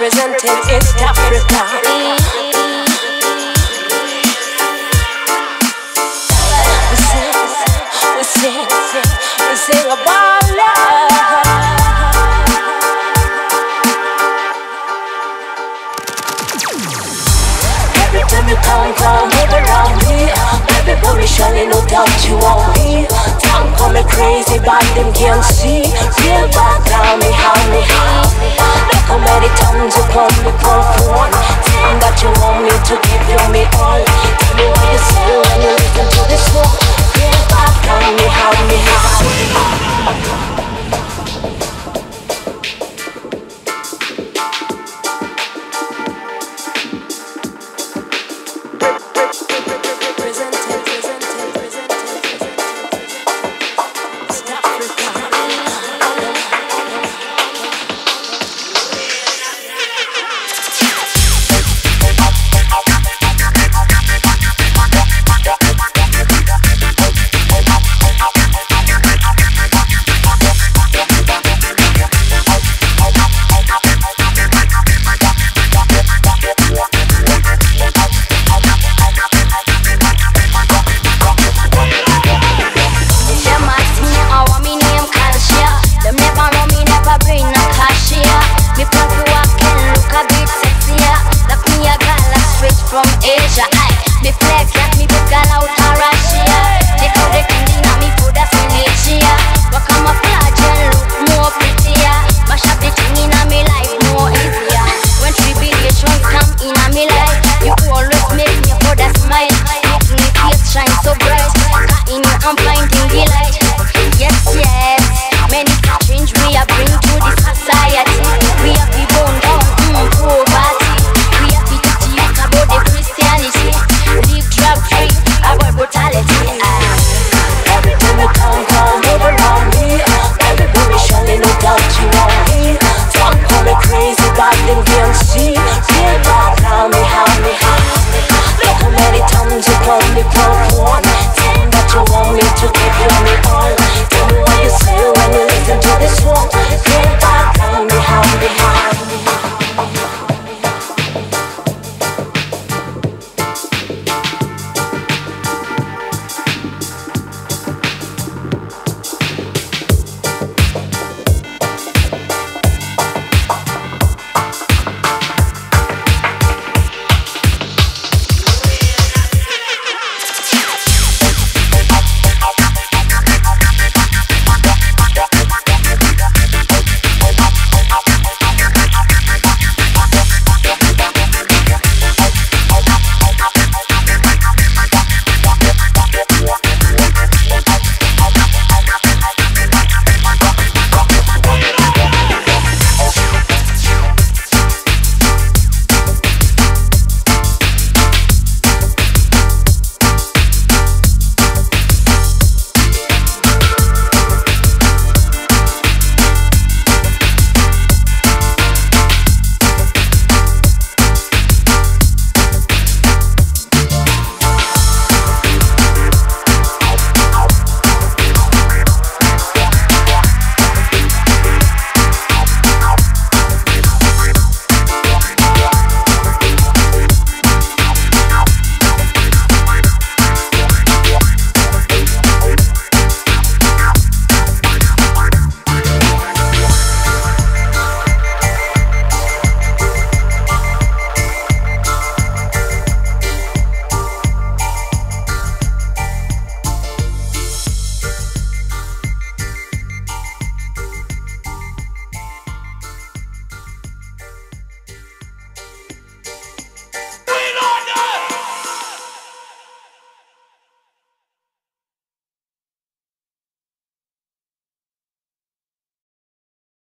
representing East Africa. We sing about love. Every time you come around me, baby boy, me surely no doubt you want me. Time call me crazy, but them can't see. Real back down me, how me. Look how many times you call me for phone, saying that you want me to give you me all. Tell me what you say when you listen to this song. Real back down me, how me.